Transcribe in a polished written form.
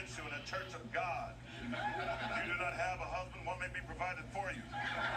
against you in the church of God. If you do not have a husband, one may be provided for you.